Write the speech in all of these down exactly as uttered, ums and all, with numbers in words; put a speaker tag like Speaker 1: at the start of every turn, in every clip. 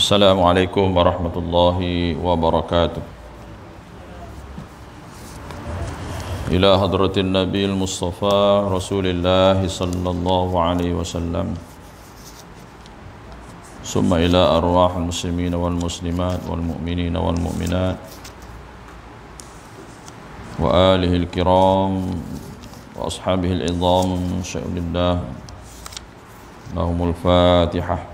Speaker 1: Assalamualaikum warahmatullahi wabarakatuh. Ila hadratin Nabil Mustafa Rasulillah sallallahu alaihi wasallam. Summa ila arwahil muslimin wal muslimat wal mu'minin wal mu'minat wa alihi al-kiram wa ashabihi al-idham syai'ulillah. Lahumul Fatihah.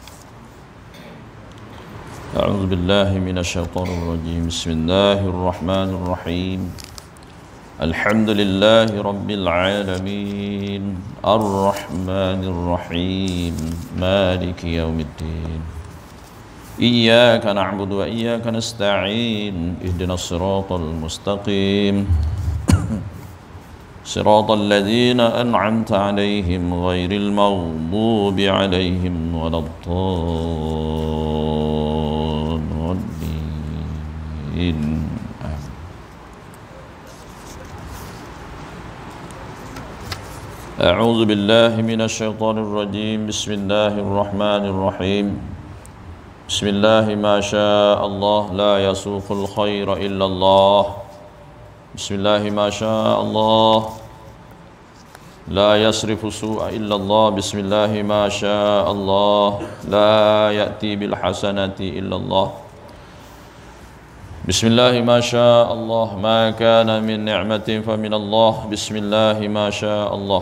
Speaker 1: أعوذ بالله من الشيطان الرجيم بسم الله الرحمن الرحيم الحمد لله رب العالمين الرحمن الرحيم مالك يوم الدين إياك نعبد وإياك نستعين اهدنا الصراط المستقيم صراط الذين أنعمت عليهم غير المغضوب عليهم ولا الضالين. أعوذ بالله من الشيطان الرجيم بسم الله الرحمن الرحيم بسم الله ما شاء الله لا يسوق الخير إلا الله بسم الله ما شاء الله لا يصرف السوء إلا الله بسم الله ما شاء الله لا يأتي بالحسنة إلا الله بسم الله ما شاء الله ما كان من نعمة فمن الله بسم الله ما شاء الله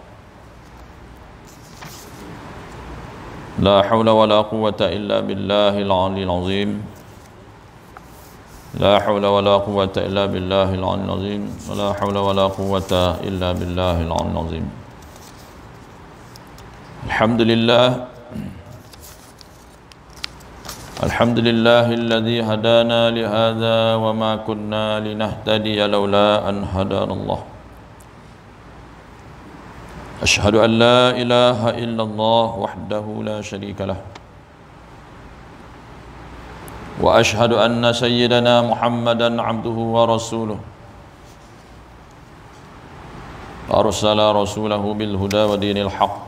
Speaker 1: لا حول ولا قوة إلا بالله العلي العظيم لا حول ولا قوة إلا بالله العلي العظيم ولا حول ولا قوة إلا بالله العلي العظيم. الحمد لله الحمد لله الذي هدانا لهذا وما كنا لنهتدي لولا أن هدانا الله. أشهد أن لا إله إلا الله وحده لا شريك له وأشهد أن سيدنا محمدا عبده ورسوله أرسل رسوله بالهدى ودين الحق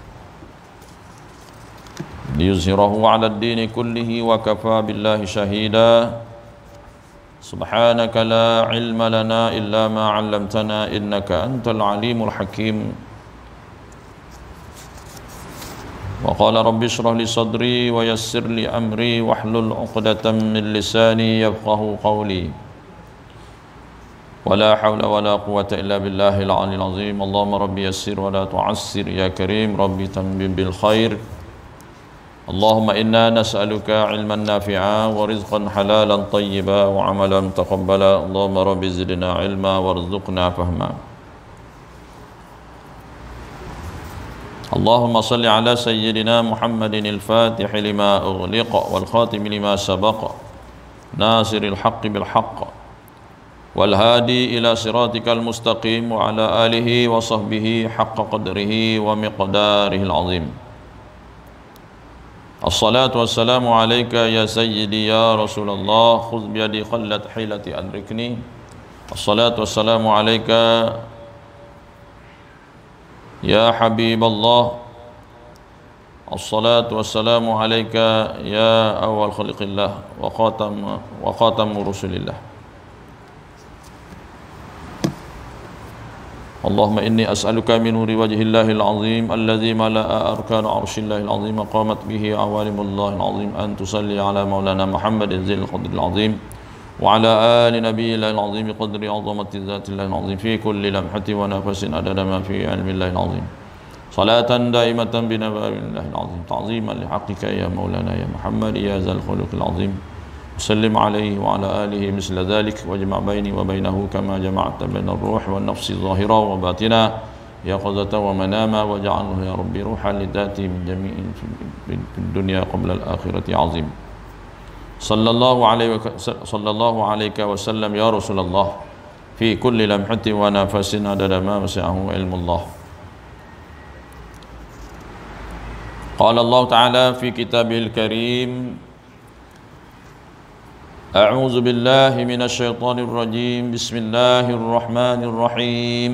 Speaker 1: ليظهره على الدين كله وكفى بالله شهيدا. سبحانك لا علم لنا إلا ما علمتنا إنك أنت العليم الحكيم. وقال رب اشرح لي صدري ويسر لي أمري واحلل عقدة من لساني يفقه قولي ولا حول ولا قوة إلا بالله العلي العظيم. اللهم ربي يسر ولا تعسر يا كريم ربي تمم بالخير. اللهم إنا نسألك علما نافعا ورزقا حلالا طيبا وعملا متقبلا. اللهم ربي زدنا علما وارزقنا فهما. اللهم صل على سيدنا محمد الفاتح لما أغلق والخاتم لما سبق ناصر الحق بالحق والهادي إلى صراطك المستقيم وعلى آله وصحبه حق قدره ومقداره العظيم. الصلاة والسلام عليك يا سيدي يا رسول الله خذ بيدي خلت حيلتي أدركني. الصلاة والسلام عليك يا حبيب الله. الصلاة والسلام عليك يا أول خلق الله وخاتم وخاتم رسل الله. اللهم إني أسألك من نور وجه الله العظيم الذي ملأ أركان عرش الله العظيم قامت به عوالم الله العظيم أن تصلي على مولانا محمد ذي القدر العظيم وعلى آل نبي الله العظيم قدر عظمة ذات الله العظيم في كل لمحة ونفس عدد ما في علم الله العظيم صلاة دائمة بنبأ الله العظيم تعظيما لحقك يا مولانا يا محمد يا ذا الخلق العظيم. وسلم عليه وعلى آله مثل ذلك واجمع بيني وبينه كما جمعت بين الروح والنفس ظاهرا وباطنا يقظة ومناما واجعله يا ربي روحا لذاتي من جميع في الدنيا قبل الآخرة عظيم. صلى الله عليه صلى الله عليك وسلم يا رسول الله في كل لمحة ونفس عدد ما وسعه علم الله. قال الله تعالى في كتابه الكريم أعوذ بالله من الشيطان الرجيم بسم الله الرحمن الرحيم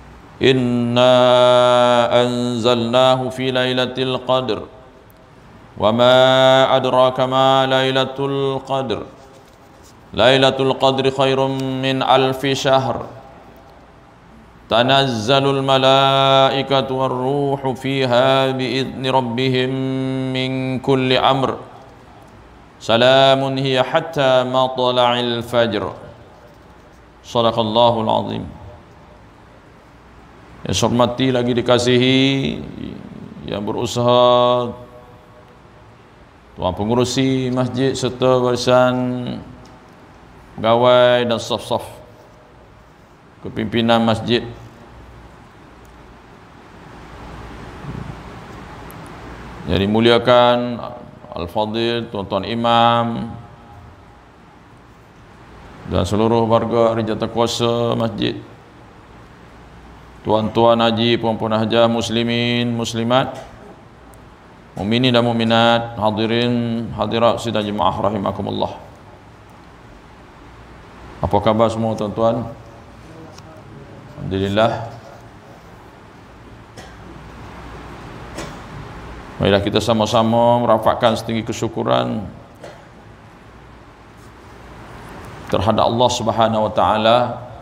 Speaker 1: إنا أنزلناه في ليلة القدر وما أدراك ما ليلة القدر ليلة القدر خير من ألف شهر تنزل الملائكة والروح فيها بإذن ربهم من كل أمر سلام هي حتى مطلع الفجر صدق الله العظيم. Yang hormati lagi dikasihi yang berusaha tuan pengurusi masjid serta barisan pegawai dan saf-saf kepimpinan masjid, yang dimuliakan Al-Fadhil, tuan-tuan imam dan seluruh warga ahli jawatankuasa masjid, tuan-tuan haji, puan-puan hajah, muslimin, muslimat, mukminin dan mukminat, hadirin, hadirat sidang jemaah rahimakumullah. Apa khabar semua tuan-tuan? Alhamdulillah. Marilah kita sama-sama merapatkan setinggi kesyukuran terhadap Allah Subhanahu wa taala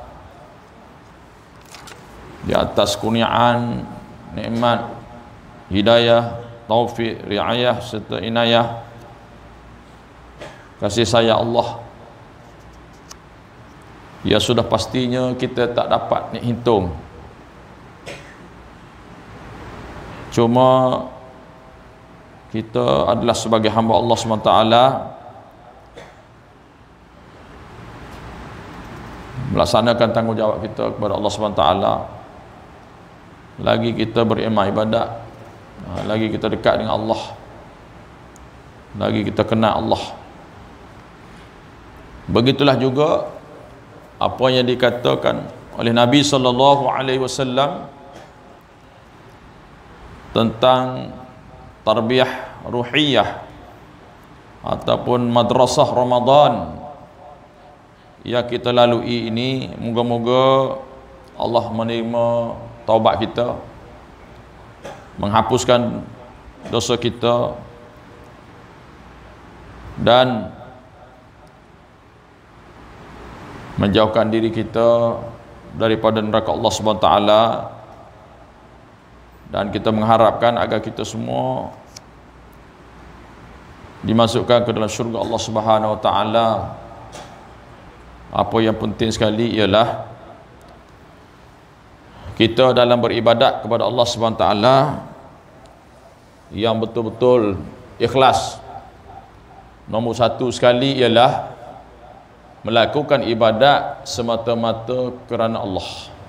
Speaker 1: di atas kurniaan, nikmat, hidayah, taufik, riayah serta inayah, kasih sayang Allah. Ya sudah pastinya kita tak dapat nak hitung. Cuma kita adalah sebagai hamba Allah subhanahu wa taala melaksanakan tanggungjawab kita kepada Allah subhanahu wa taala. Lagi kita beriman ibadat, lagi kita dekat dengan Allah, lagi kita kenal Allah. Begitulah juga apa yang dikatakan oleh Nabi sallallahu alaihi wasallam tentang tarbiyah ruhiyah ataupun madrasah Ramadan yang kita lalui ini. Moga-moga Allah menerima taubat kita, menghapuskan dosa kita dan menjauhkan diri kita daripada neraka Allah Subhanahu wa taala. Dan kita mengharapkan agar kita semua dimasukkan ke dalam syurga Allah Subhanahu wa taala. Apa yang penting sekali ialah kita dalam beribadat kepada Allah Subhanahu wa taala yang betul-betul ikhlas. Nombor satu sekali ialah melakukan ibadat semata-mata kerana Allah.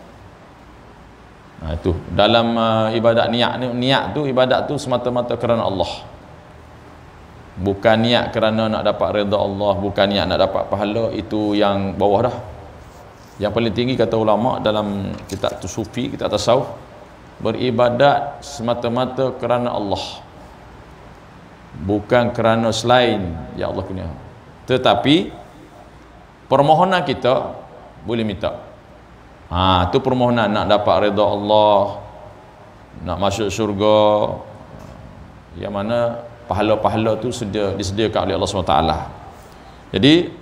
Speaker 1: Nah, itu dalam uh, ibadat niat ni, niat tu ibadat tu semata-mata kerana Allah. Bukan niat kerana nak dapat redha Allah, bukan niat nak dapat pahala, itu yang bawah dah. Yang paling tinggi kata ulama dalam kitab tu sufi, kitab tasawuf, beribadat semata-mata kerana Allah, bukan kerana selain ya Allah punya. Tetapi permohonan kita boleh minta. Ha, tu permohonan nak dapat redha Allah, nak masuk syurga, yang mana pahala-pahala tu sedia, disediakan oleh Allah subhanahu wa taala. Jadi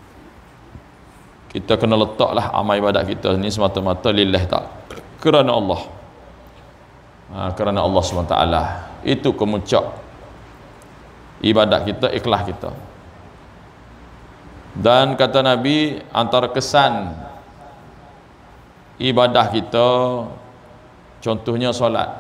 Speaker 1: kita kena letaklah amal ibadat kita ni semata-mata lillah ta'ala, kerana Allah, ha, kerana Allah subhanahu wa taala. Itu kemuncak ibadat kita, ikhlas kita. Dan kata Nabi, antara kesan ibadah kita contohnya solat.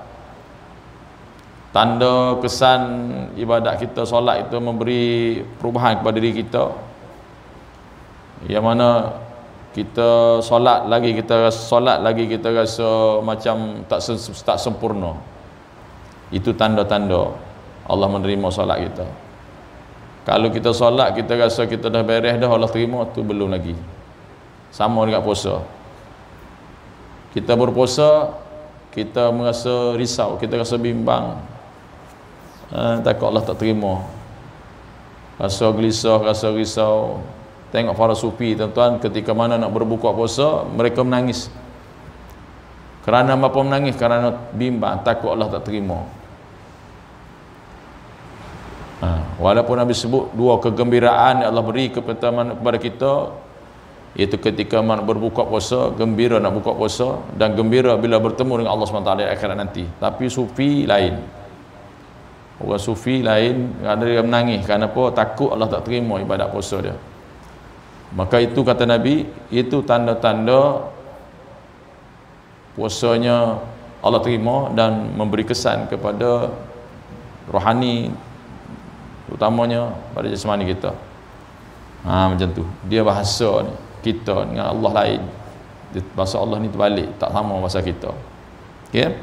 Speaker 1: Tanda kesan ibadat kita solat itu memberi perubahan kepada diri kita, yang mana kita solat lagi kita solat lagi kita rasa macam tak tak sempurna. Itu tanda-tanda Allah menerima solat kita. Kalau kita solat kita rasa kita dah beres dah, Allah terima, tu belum lagi. Sama dengan puasa. Kita berpuasa, kita merasa risau, kita rasa bimbang, ha, takut Allah tak terima, rasa gelisah, rasa risau. Tengok para sufi tuan-tuan, ketika mana nak berbuka puasa, mereka menangis. Kerana apa menangis? Kerana bimbang, takut Allah tak terima. walaupun Nabi sebut dua kegembiraan yang Allah beri kepada kepada kita, iaitu ketika man berbuka puasa, gembira nak buka puasa, dan gembira bila bertemu dengan Allah subhanahu wa taala di akhirat nanti. Tapi sufi lain, orang sufi lain, ada yang menangis kerana apa? Takut Allah tak terima ibadat puasa dia. Maka itu kata Nabi, itu tanda-tanda puasanya Allah terima dan memberi kesan kepada rohani, utamanya pada jasmani kita. Ha, macam tu dia bahasa ni, kita dengan Allah lain. Bahasa Allah ni terbalik, tak sama bahasa kita. Okey,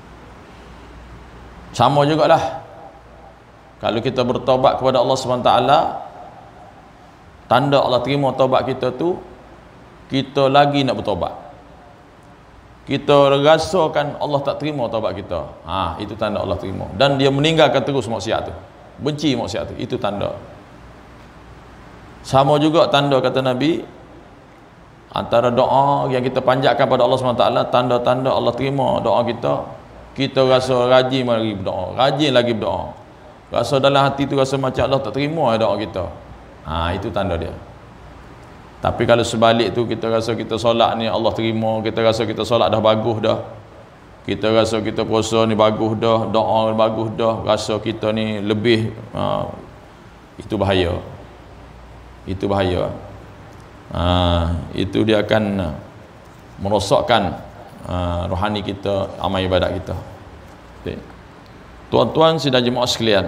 Speaker 1: sama jugalah kalau kita bertaubat kepada Allah subhanahu wa taala, tanda Allah terima taubat kita tu, kita lagi nak bertaubat. Kita rasakan Allah tak terima taubat kita, ha, itu tanda Allah terima. Dan dia meninggalkan terus maksiat tu, benci maksiat tu, itu tanda. Sama juga tanda kata Nabi, antara doa yang kita panjatkan pada Allah subhanahu wa taala, tanda-tanda Allah terima doa kita, kita rasa rajin lagi berdoa, rajin lagi berdoa, rasa dalam hati tu rasa macam Allah tak terima doa kita, ha, itu tanda dia. Tapi kalau sebalik tu, kita rasa kita solat ni Allah terima, kita rasa kita solat dah bagus dah, kita rasa kita puasa ni bagus dah, doa bagus dah, rasa kita ni lebih, ha, itu bahaya, itu bahaya. Ha, itu dia akan merosakkan ha, rohani kita, amal ibadat kita. Okay. Tuan-tuan sidang jemaah sekalian,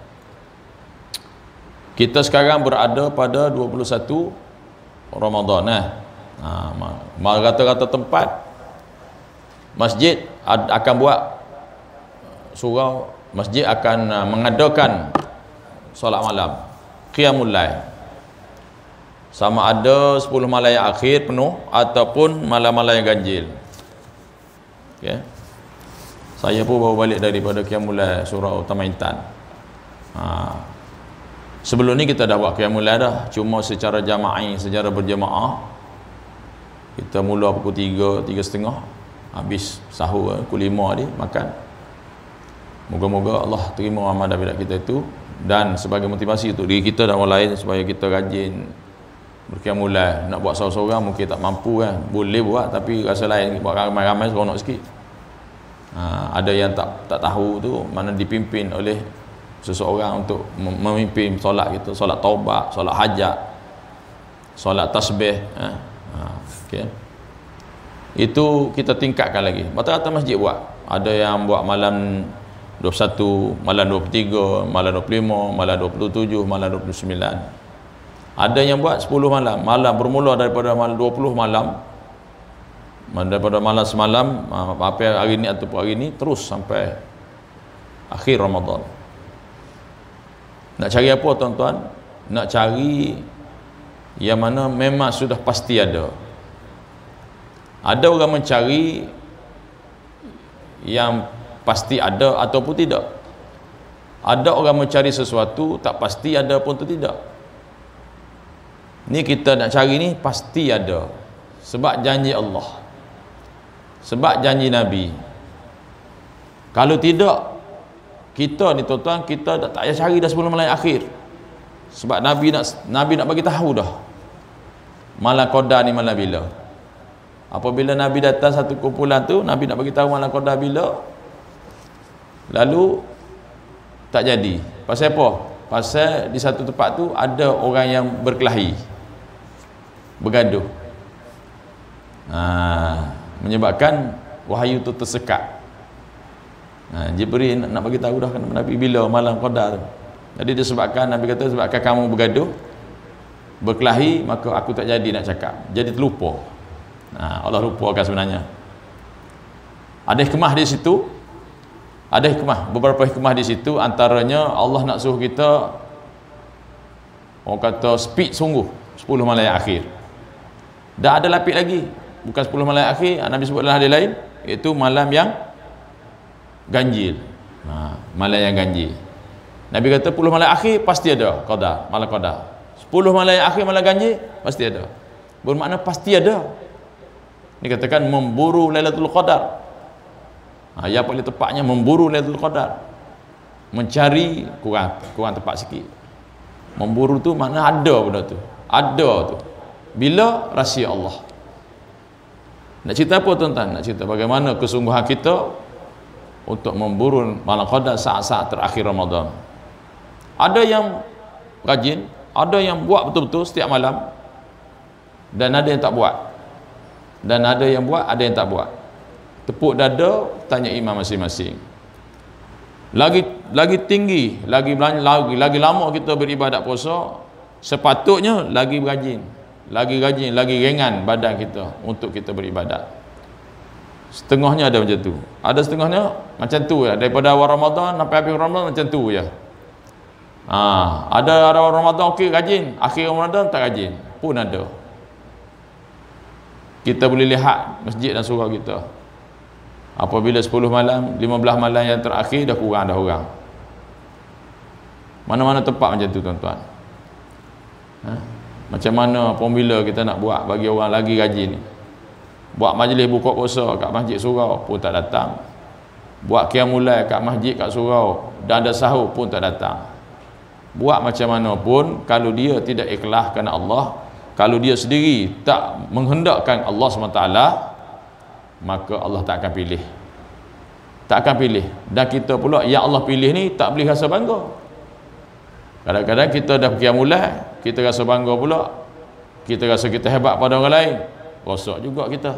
Speaker 1: kita sekarang berada pada dua puluh satu Ramadan, eh? Ha, rata-rata tempat masjid akan buat surau, masjid akan mengadakan solat malam, qiyamul lail, sama ada sepuluh malam yang akhir penuh ataupun malam-malam yang ganjil. Okay. Saya pun baru balik daripada qiyamul lail surau Taman Intan. Ha. Sebelum ni kita dah buat qiyamul lail dah, cuma secara jama'i, secara berjemaah. Kita mula pukul tiga, tiga setengah, habis sahur pukul lima ni makan. Moga-moga Allah terima amal ibadat kita itu, dan sebagai motivasi untuk diri kita dan orang lain supaya kita rajin berqiyamul lail. Nak buat seorang-seorang mungkin tak mampu kan, boleh buat, tapi rasa lain buat ramai-ramai seronok sikit. Ha, ada yang tak tak tahu tu, mana dipimpin oleh seseorang untuk memimpin solat kita, solat taubat, solat hajat, solat tasbih, ha? Ha, okay. Itu kita tingkatkan lagi. Rata-rata masjid buat, ada yang buat malam dua puluh satu, malam dua puluh tiga, malam dua puluh lima, malam dua puluh tujuh, malam dua puluh sembilan. Ada yang buat sepuluh malam, malam bermula daripada malam dua puluh malam, daripada malam semalam, apa hari ni ataupun hari ni, terus sampai akhir Ramadan. Nak cari apa tuan-tuan? Nak cari yang mana memang sudah pasti ada. Ada orang mencari yang pasti ada ataupun tidak. Ada orang mencari sesuatu tak pasti ada pun tu tidak. Ni kita nak cari ni pasti ada, sebab janji Allah, sebab janji Nabi. Kalau tidak, kita ni tuan-tuan, kita tak payah cari dah sebelum malam akhir. Sebab Nabi nak Nabi nak bagi tahu dah malam qadar ni malam bila. Apabila Nabi datang satu kumpulan tu, Nabi nak bagi tahu malam qadar bila, lalu tak jadi. Pasal apa? Pasal di satu tempat tu ada orang yang berkelahi, bergaduh, ha, menyebabkan wahyu tu tersekat. Ha, Jibril nak, nak bagi tahu dah kan Nabi bila malam qadar. Jadi disebabkan Nabi kata, sebabkan kamu bergaduh, berkelahi, maka aku tak jadi nak cakap, jadi terlupa. Ha, Allah lupakan sebenarnya. Ada hikmah di situ, ada hikmah, beberapa hikmah di situ. Antaranya Allah nak suruh kita, orang kata speed sungguh sepuluh malam yang akhir. Dah ada lapik lagi, bukan sepuluh malam yang akhir, Nabi sebut dalam hadis lain, iaitu malam yang ganjil. Ha, malam yang ganjil. Nabi kata sepuluh malam akhir pasti ada qadar, malam qadar. sepuluh malam yang akhir malam ganjil pasti ada. Bermakna pasti ada. Ini katakan memburu Lailatul Qadar. Ha, yang paling tepatnya memburu Lailatul Qadar. mencari kurang kurang tepat sikit. Memburu tu makna ada benda tu. Ada tu. Bila rahsia Allah. Nak cerita apa tuan-tuan? Nak cerita bagaimana kesungguhan kita untuk memburu malam qadar saat-saat terakhir Ramadan. Ada yang rajin, ada yang buat betul-betul setiap malam, dan ada yang tak buat. Dan ada yang buat, ada yang tak buat. Tepuk dada, tanya imam masing-masing. Lagi lagi tinggi, lagi lagi lagi lama kita beribadat puasa, sepatutnya lagi rajin, lagi rajin, lagi ringan badan kita untuk kita beribadat. Setengahnya ada macam tu. Ada setengahnya macam tu ya. Daripada awal Ramadan sampai habis Ramadan macam tu ya. Ha, ada awal Ramadan okey rajin, akhir Ramadan tak rajin. Pun ada. Kita boleh lihat masjid dan surau kita. Apabila sepuluh malam, lima belas malam yang terakhir dah kurang dah orang. Mana-mana tempat macam tu tuan-tuan. Ha? Macam mana formula kita nak buat bagi orang lagi rajin ni? Buat majlis buka puasa kat masjid surau pun tak datang. Buat qiyamul lail kat masjid kat surau dan ada sahur pun tak datang. Buat macam mana pun, kalau dia tidak ikhlas kerana Allah, kalau dia sendiri tak menghendakkan Allah subhanahu wa taala, maka Allah tak akan pilih. Tak akan pilih. Dan kita pula yang Allah pilih ni tak boleh rasa bangga. Kadang-kadang kita dah qiyamul lail, kita rasa bangga pula. Kita rasa kita hebat pada orang lain. Rosak juga kita.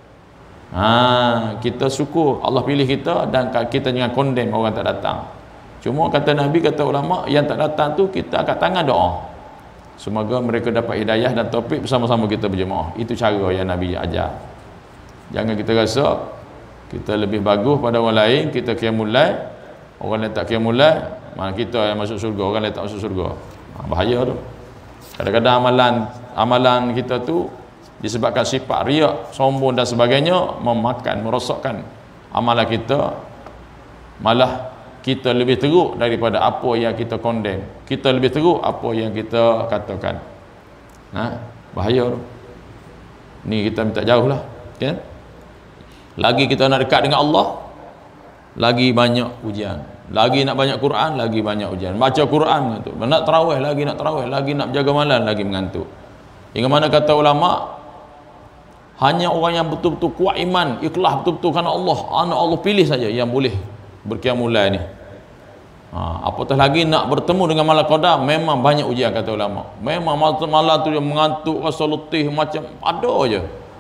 Speaker 1: Ha, kita syukur Allah pilih kita, dan kita jangan condemn orang tak datang. Cuma kata Nabi, kata ulama, yang tak datang tu kita angkat tangan doa. Semoga mereka dapat hidayah dan taufik bersama-sama kita berjemaah. Itu cara yang Nabi ajar. Jangan kita rasa kita lebih bagus pada orang lain, kita qiyamul lail, orang lain tak qiyamul lail, mana kita yang masuk surga, orang lain tak masuk surga. Ha, bahaya tu. Kadang-kadang amalan amalan kita tu disebabkan sifat riak, sombong dan sebagainya, memakan, merosakkan amalan kita. Malah kita lebih teruk daripada apa yang kita condemn. Kita lebih teruk apa yang kita katakan. Ha, bahaya tu. Ni kita minta jauh lah, kan? Lagi kita nak dekat dengan Allah, lagi banyak ujian. Lagi nak banyak Quran, lagi banyak ujian. Baca Quran mengantuk. Nak tarawih, lagi nak tarawih, lagi nak jaga malam, lagi mengantuk. Hingga mana kata ulama, hanya orang yang betul-betul kuat iman, ikhlas betul-betul kerana Allah, anak Allah pilih saja yang boleh berqiyamul lail ni. Ha, apatah lagi nak bertemu dengan malam qadar, memang banyak ujian kata ulama. Memang malam tu dia mengantuk, rasa letih, macam ada aja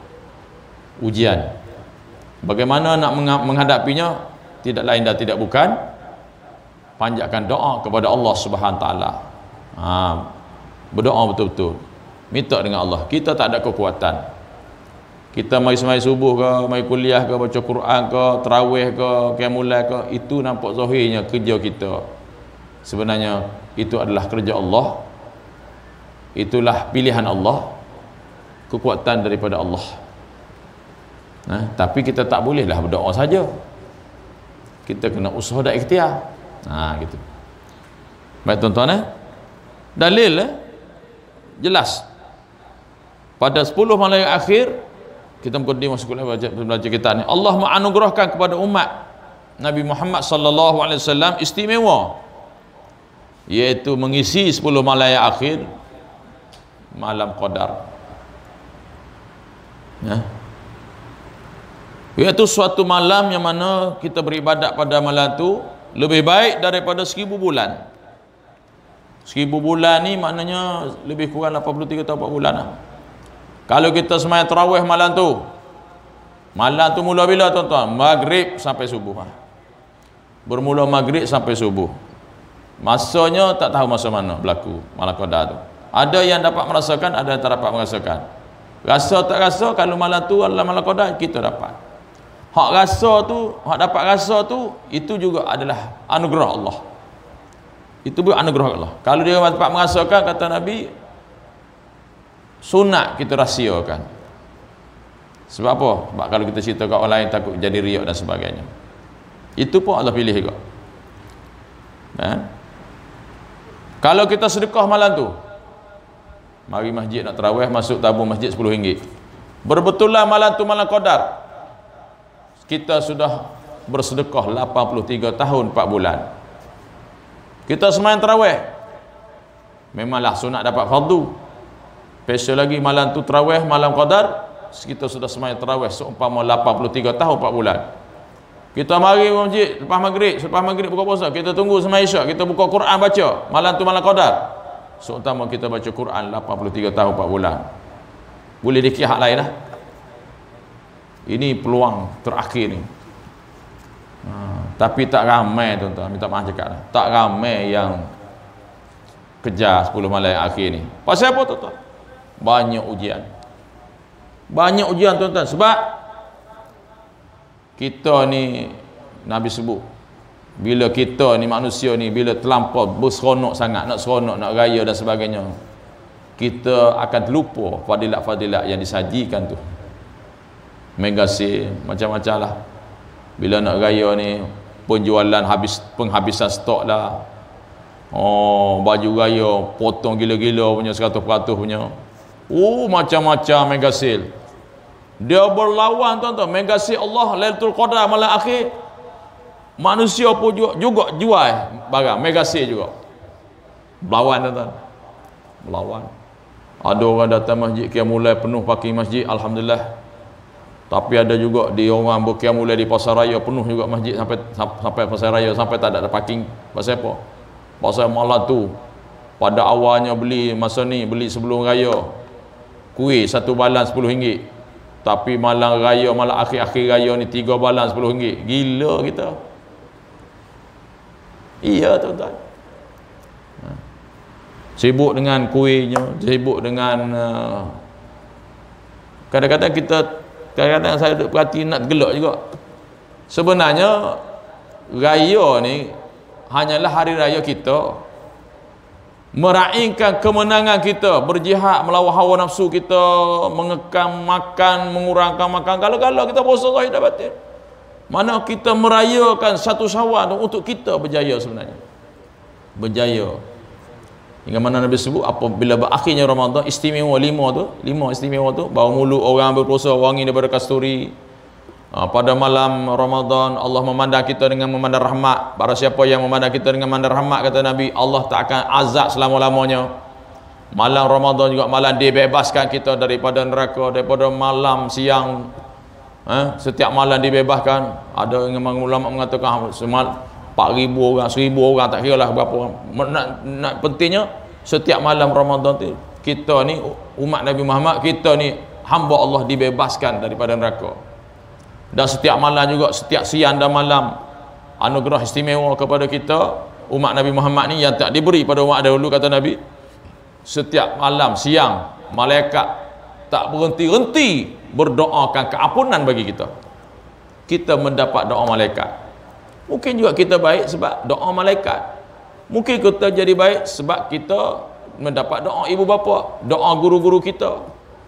Speaker 1: ujian. Bagaimana nak menghadapinya? Tidak lain dan tidak bukan panjatkan doa kepada Allah Subhanahu taala. Ha, berdoa betul-betul. Minta dengan Allah. Kita tak ada kekuatan. Kita mari semai subuh ke, mari kuliah ke, baca Quran ke, tarawih ke, qiyamul lail ke, itu nampak zahirnya kerja kita. Sebenarnya itu adalah kerja Allah. Itulah pilihan Allah. Kekuatan daripada Allah. Nah, tapi kita tak bolehlah berdoa saja. Kita kena usaha dan ikhtiar. Nah, gitu. Baik tuan-tuan, eh? Dalil eh? Jelas. Pada sepuluh malam akhir, kita mengikuti masuk belajar, belajar kita ni, Allah menganugerahkan kepada umat Nabi Muhammad sallallahu alaihi wasallam istimewa, iaitu mengisi sepuluh malam akhir malam qadar. Ya. Iaitu suatu malam yang mana kita beribadat pada malam tu lebih baik daripada seribu bulan. Seribu bulan ni maknanya lebih kurang lapan puluh tiga atau empat bulan lah. Kalau kita sembahyang tarawih malam tu, malam tu mula bila tuan-tuan? Maghrib sampai subuh. Bermula maghrib sampai subuh. Masanya tak tahu masa mana berlaku malam qadar tu. Ada yang dapat merasakan, ada yang tak dapat merasakan. Rasa tak rasa, kalau malam tu adalah malam qadar, kita dapat. Hak rasa tu, hak dapat rasa tu, itu juga adalah anugerah Allah. Itu pun anugerah Allah. Kalau dia dapat merasakan, kata Nabi, sunat kita rahsiakan. Sebab apa? Sebab kalau kita cerita kat orang lain, takut jadi riak dan sebagainya. Itu pun Allah pilih juga. Nah, kalau kita sedekah malam tu, mari masjid nak tarawih, masuk tabung masjid sepuluh ringgit. Berbetulan malam tu malam qadar, kita sudah bersedekah lapan puluh tiga tahun empat bulan. Kita sembahyang tarawih, memanglah sunat dapat fardu. Special lagi malam tu tarawih, malam qadar, kita sudah sembahyang tarawih seumpama lapan puluh tiga tahun empat bulan. Kita mari masjid lepas maghrib, selepas maghrib buka puasa, kita tunggu sembahyang isyak, kita buka Quran baca, malam tu malam qadar. Seumpama kita baca Quran lapan puluh tiga tahun empat bulan. Boleh dikira hak lain lah. Ini peluang terakhir ni. Ha, tapi tak ramai tuan-tuan, minta maaf cakap lah. Tak ramai yang kejar sepuluh malam yang akhir ni. Pasal apa tuan-tuan? Banyak ujian. Banyak ujian tuan-tuan. Sebab kita ni, Nabi sebut, bila kita ni manusia ni, bila terlampau berseronok sangat, nak seronok, nak raya dan sebagainya, kita akan terlupa fadilat-fadilat yang disajikan tu. Mega sale, macam-macam lah. Bila nak raya ni, penjualan habis, penghabisan stok lah. Oh, baju raya potong gila-gila punya, seratus peratus punya. Oh, macam-macam mega sale. Dia berlawan tuan-tuan. Mega sale Allah, Lailatul Qadar malam akhir. Manusia pun juga, juga jual barang mega sale juga. Berlawan tuan-tuan. Berlawan. Ada orang datang masjid Qiyamul Lail penuh parking masjid, alhamdulillah. Tapi ada juga di orang berqiyamul lail di pasar raya penuh juga masjid sampai sampai pasar raya, sampai tak ada parking. Pasal apa? Pasal malam tu pada awalnya beli masa ni, beli sebelum raya kuih satu balan sepuluh ringgit. Tapi malam raya, malam akhir-akhir raya ni tiga balan sepuluh ringgit. Gila kita. Iya tuan-tuan. Sibuk dengan kuihnya, sibuk dengan uh, kadang-kadang kita kadang-kadang saya duk perhati nak gelak juga. Sebenarnya raya ni hanyalah hari raya kita, meraihkan kemenangan kita, berjihad melawan hawa nafsu kita, mengekang makan, mengurangkan makan. Kalau-kalau kita puasa zahir dan batin, mana kita merayakan satu Syawal untuk kita berjaya sebenarnya. Berjaya. Hingga mana Nabi sebut apabila berakhirnya Ramadan, istimewa lima tu, lima istimewa tu, bau mulut orang berpuasa wangi daripada kasturi. Ha, pada malam Ramadan Allah memandang kita dengan memandang rahmat. Para siapa yang memandang kita dengan memandang rahmat, kata Nabi, Allah tak akan azab selama-lamanya. Malam Ramadan juga malam dibebaskan kita daripada neraka, daripada malam siang. Ha, setiap malam dibebaskan. Ada yang ulama mengatakan semal empat ribu orang, seribu orang, tak kira lah berapa orang. Nak, nak pentingnya setiap malam Ramadan tu kita ni umat Nabi Muhammad, kita ni hamba Allah dibebaskan daripada neraka. Dan setiap malam juga, setiap siang dan malam, anugerah istimewa kepada kita umat Nabi Muhammad ni yang tak diberi pada umat dahulu, kata Nabi. Setiap malam siang malaikat tak berhenti-henti berdoakan keampunan bagi kita. Kita mendapat doa malaikat. Mungkin juga kita baik sebab doa malaikat. Mungkin kita jadi baik sebab kita mendapat doa ibu bapa, doa guru-guru kita.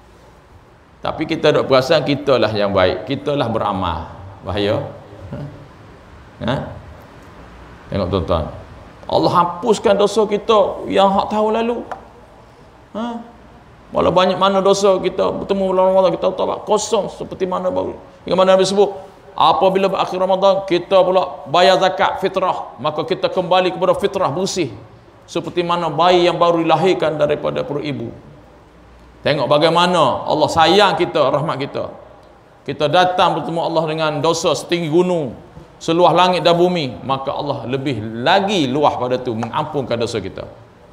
Speaker 1: Tapi kita dok perasan kita lah yang baik, kita lah beramal. Bahaya. Ha? Ha? Tengok tuan-tuan. Allah hapuskan dosa kita yang hak tahun lalu. Ha? Walau banyak mana dosa kita bertemu bulan Ramadan, kita taubat kosong seperti mana baru. Hingga mana Nabi sebut, apabila berakhir Ramadan kita pula bayar zakat fitrah, maka kita kembali kepada fitrah bersih seperti mana bayi yang baru dilahirkan daripada perut ibu. Tengok bagaimana Allah sayang kita, rahmat kita. Kita datang bertemu Allah dengan dosa setinggi gunung, seluas langit dan bumi, maka Allah lebih lagi luas pada tu mengampunkan dosa kita.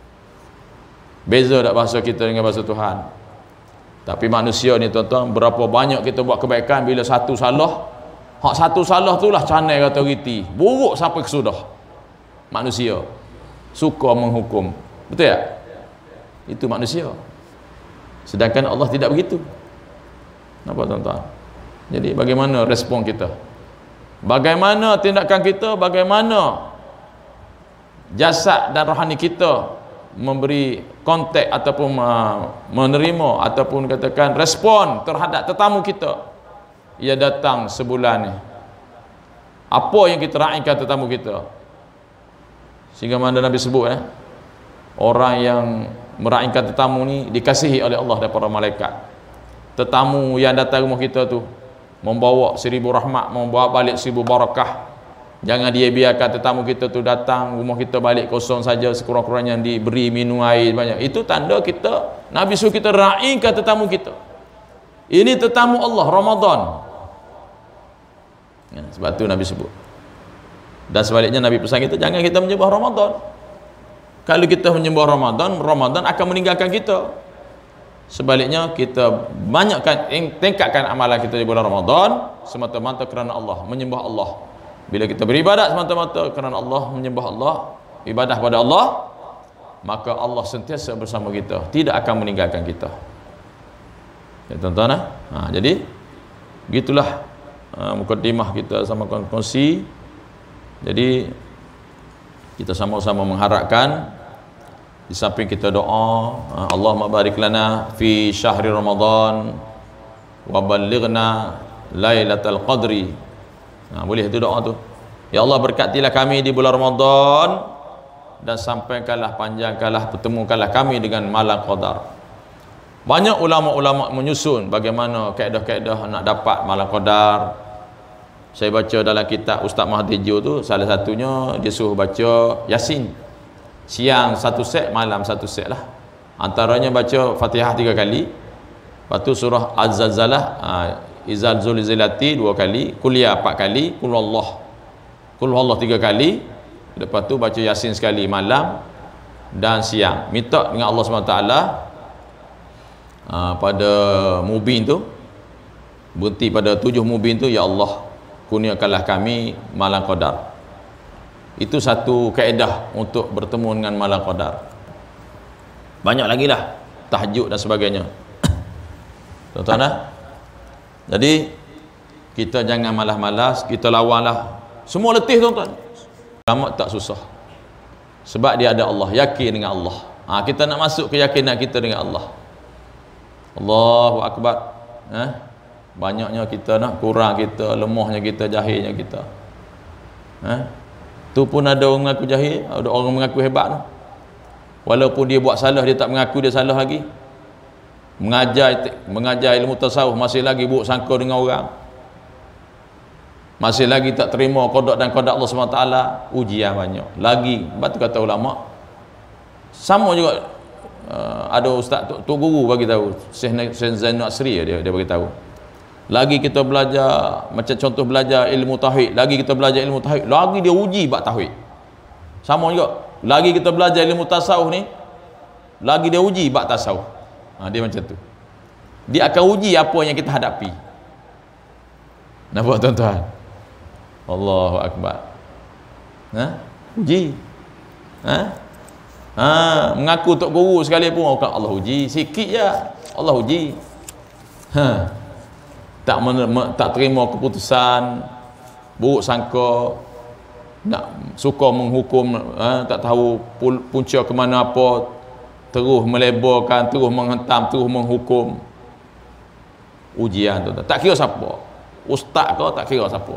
Speaker 1: Beza tak bahasa kita dengan bahasa Tuhan. Tapi manusia ni tuan-tuan, berapa banyak kita buat kebaikan, bila satu salah, hak satu salah tu lah channel authority, buruk sampai kesudah. Manusia suka menghukum, betul tak? Itu manusia. Sedangkan Allah tidak begitu. Nampak tuan-tuan? Jadi bagaimana respon kita? Bagaimana tindakan kita? Bagaimana jasad dan rohani kita memberi kontak ataupun menerima ataupun katakan respon terhadap tetamu kita? Ia datang sebulan ni. Apa yang kita raikan tetamu kita? Sehingga mana Nabi sebut eh, orang yang meraihkan tetamu ni dikasihi oleh Allah dan para malaikat. Tetamu yang datang rumah kita tu membawa seribu rahmat, membawa balik seribu barakah. Jangan dia biarkan tetamu kita tu datang, rumah kita balik kosong saja, sekurang-kurangnya diberi minum air banyak. Itu tanda kita, Nabi suruh kita raikan tetamu kita. Ini tetamu Allah, Ramadan. Ya, sebab tu Nabi sebut. Dan sebaliknya Nabi pesan kita, jangan kita menyembah Ramadan. Kalau kita menyembah Ramadan, Ramadan akan meninggalkan kita. Sebaliknya kita banyakkan, tingkatkan amalan kita di bulan Ramadan semata-mata kerana Allah, menyembah Allah. Bila kita beribadat semata-mata kerana Allah, menyembah Allah, ibadah pada Allah, maka Allah sentiasa bersama kita, tidak akan meninggalkan kita. Ya, tuan-tuan, ha, jadi gitulah ha, mukadimah kita sama kongsi. Jadi kita sama-sama mengharapkan, di samping kita doa, Allahumma barik lana fi syahri Ramadan wa ballighna lailatul qadri. Nah, boleh itu doa tu. Ya Allah, berkatilah kami di bulan Ramadan dan sampaikanlah, panjangkanlah, pertemukanlah kami dengan malam qadar. Banyak ulama-ulama menyusun bagaimana kaedah-kaedah nak dapat malam qadar. Saya baca dalam kitab Ustaz Mahathir tu, salah satunya dia suruh baca Yasin. Siang satu set, malam satu set lah. Antaranya baca Fatihah tiga kali, lepas tu surah Az-Zalzalah, Izal Zulzilati dua kali, Kuliah empat kali, Kul Allah Kul Allah tiga kali, lepas tu baca Yasin sekali malam dan siang. Minta dengan Allah subhanahu wa taala pada mubin tu, berhenti pada tujuh mubin tu, ya Allah kurniakanlah kami malam qadar. Itu satu kaedah untuk bertemu dengan malam qadar. Banyak lagi lah tahajud dan sebagainya. Tuan-tuan dah? Jadi kita jangan malas-malas, kita lawanlah. Semua letih tuan-tuan. Selamat tak susah. Sebab dia ada Allah, yakin dengan Allah. Ha, kita nak masuk keyakinan kita dengan Allah. Allahu akbar. Ha? Banyaknya kita nak, kurang kita, lemahnya kita, jahilnya kita. Ha? Tu pun ada orang mengaku jahil, ada orang mengaku hebat tu. Walaupun dia buat salah, dia tak mengaku dia salah lagi. Mengajar mengajar ilmu tasawuf masih lagi buruk sangka dengan orang. Masih lagi tak terima qada dan qada Allah subhanahu wa taala, ujian banyak. Lagi, batu kata ulama. Sama juga uh, ada ustaz tu, tu guru bagi tahu, Syekh Zainul Asri dia dia bagi tahu. Lagi kita belajar, macam contoh belajar ilmu tauhid, lagi kita belajar ilmu tauhid, lagi dia uji bab tauhid. Sama juga. Lagi kita belajar ilmu tasawuf ni, lagi dia uji bab tasawuf. Ha, dia macam tu. Dia akan uji apa yang kita hadapi. Nampak tuan-tuan? Allahu akbar. Ha? Uji. Ha? Ha, mengaku tok guru sekali pun Allah uji, sikit je. Allah uji. Ha. Tak men, tak terima keputusan, buruk sangka, nak suka menghukum, ha, tak tahu punca ke mana apa, terus melebarkan, terus menghentam, terus menghukum. Ujian tu tak kira siapa, ustaz kau, tak kira siapa.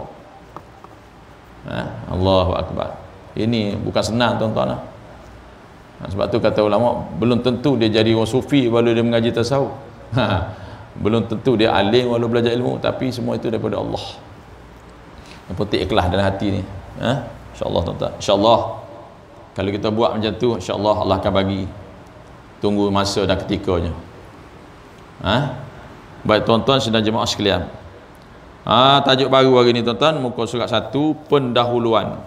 Speaker 1: Ha? Allahu akbar. Ini bukan senang tuan-tuan. Ha, sebab tu kata ulama, belum tentu dia jadi orang sufi walau dia mengaji tasawuf. Ha, belum tentu dia alim walau belajar ilmu, tapi semua itu daripada Allah. Yang penting ikhlas dalam hati ni. Ha? InsyaAllah tuan-tuan. InsyaAllah kalau kita buat macam tu, insyaAllah Allah akan bagi. Tunggu masa dan ketikanya. Ha? Baik tuan-tuan sedang jemaah sekalian. Ha, tajuk baru hari ni tuan-tuan, muka surat satu, pendahuluan.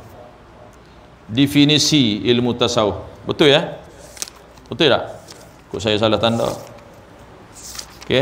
Speaker 1: Definisi ilmu tasawuf. Betul ya? Betul tak? Kok saya salah tanda? Okey.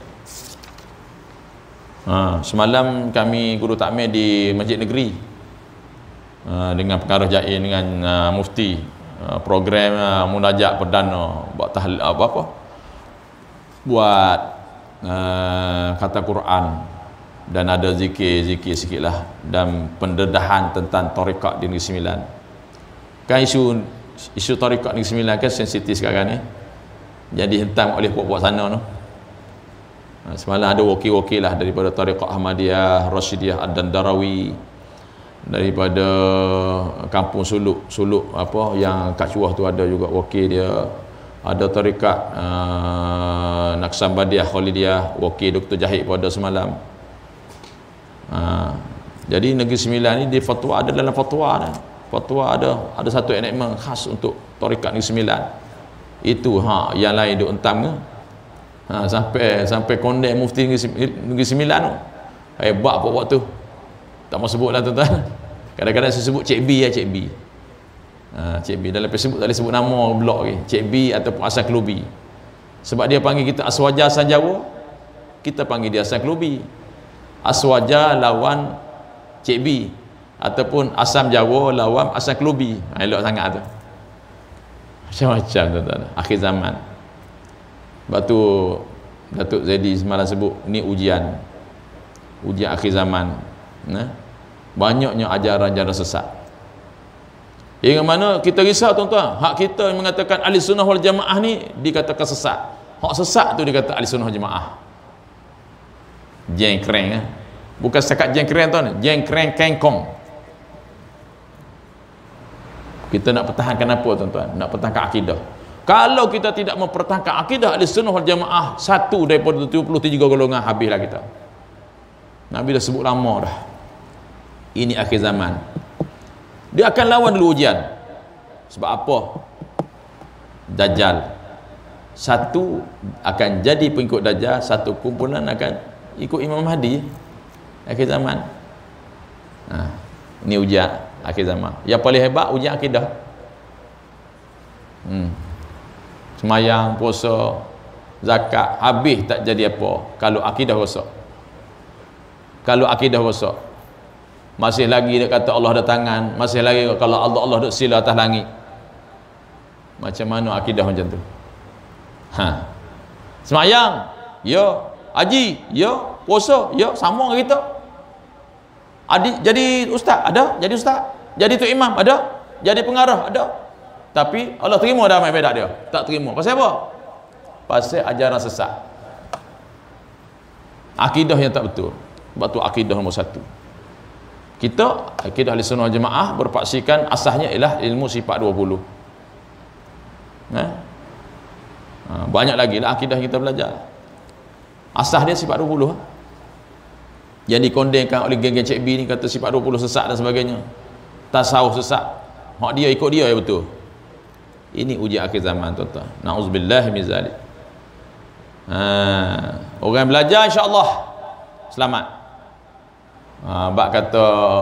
Speaker 1: Ha, semalam kami guru takmir di Masjid Negeri ha, dengan pengarah Jain, dengan uh, mufti, uh, program uh, munajat perdana buat tahlil apa-apa, buat uh, kata Quran, dan ada zikir-zikir sikit lah, dan pendedahan tentang tarikat di Negeri Sembilan. Kan isu isu tarikat Negeri Sembilan kan sensitif sekarang ni, jadi hentam oleh puak-puak sana tu. Semalam ada wakil-wakil lah daripada tarikat Ahmadiyah, Rasyidiyah, Ad-Dandarawi, daripada kampung Suluk, Suluk apa yang kat Cuah tu ada juga wakil dia. Ada tarikat uh, Naqsabandiyah, Khalidiyah, wakil Doktor Jahid pada semalam. Uh, Jadi Negeri Sembilan ni dia fatwa, ada dalam fatwa dah. Fatwa ada ada satu enakmen khas untuk tarekat Negeri Sembilan. Itu ha yang lain duk entam ke. Ha sampai sampai kondem mufti Negeri Sembilan tu. Hebat apa waktu. Tak mau sebutlah tuan-tuan. Kadang-kadang saya sebut Cik B ya, Cik B. Ha, Cik B dalam Facebook tak boleh sebut nama blog lagi. Cik B ataupun Asal Kelubi. Sebab dia panggil kita Aswaja Asal Jawa, kita panggil dia Asal Kelubi. Aswaja lawan Cik B, ataupun Asam Jawa lawan Asal Kelubi. Ha, elok sangat tu. Macam-macam tuan-tuan. Akhir zaman. Sebab tu Datuk Zaidi semalam sebut ni ujian. Ujian akhir zaman. Nah, banyaknya ajaran-ajaran sesat. Yang mana kita risau tuan-tuan, hak kita yang mengatakan ahli sunnah wal jamaah ni dikatakan sesat. Hak sesat tu dikata ahli sunnah wal jamaah. Jengkreng eh. Bukan setakat jengkreng tuan, jengkreng kengkong. Kita nak pertahankan apa tuan-tuan? Nak pertahankan akidah. Kalau kita tidak mempertahankan akidah ahli sunnah wal jamaah, satu daripada tujuh puluh tiga golongan, habislah kita. Nabi dah sebut lama dah. Ini akhir zaman. Dia akan lawan dulu ujian. Sebab apa? Dajjal. Satu akan jadi pengikut Dajjal, satu kumpulan akan ikut Imam Mahdi. Akhir zaman. Nah, ini ujian akhir zaman. Yang paling hebat ujian akidah. Hmm. Semayang, puasa, zakat, habis tak jadi apa kalau akidah rosak. Kalau akidah rosak, masih lagi dia kata Allah ada tangan, masih lagi kalau Allah Allah duk sila atas langit. Macam mana akidah macam tu? Ha. Semayang, ya. Haji, ya. Puasa, ya. Sama dengan kita. Adik jadi ustaz, ada. Jadi ustaz. Jadi tu imam, ada. Jadi pengarah, ada. Tapi Allah terima dah main bedak dia. Tak terima. Pasal apa? Pasal ajaran sesat. Akidah yang tak betul. Sebab tu akidah nombor satu. Kita akidah ahli sunnah jemaah berpaksikan asasnya ialah ilmu sifat dua puluh. Nah, ha, banyak lagi lah akidah kita belajar. Asas dia sifat dua puluh. Yang dikondemkan oleh geng-geng Cik B ni kata sifat dua puluh sesat dan sebagainya. Tasawuf sesat. Hak dia ikut dia ya betul. Ini ujian akhir zaman tuan-tuan. Nauzubillah min zalik. Ha, orang yang belajar insya-Allah selamat. Ha, bab kata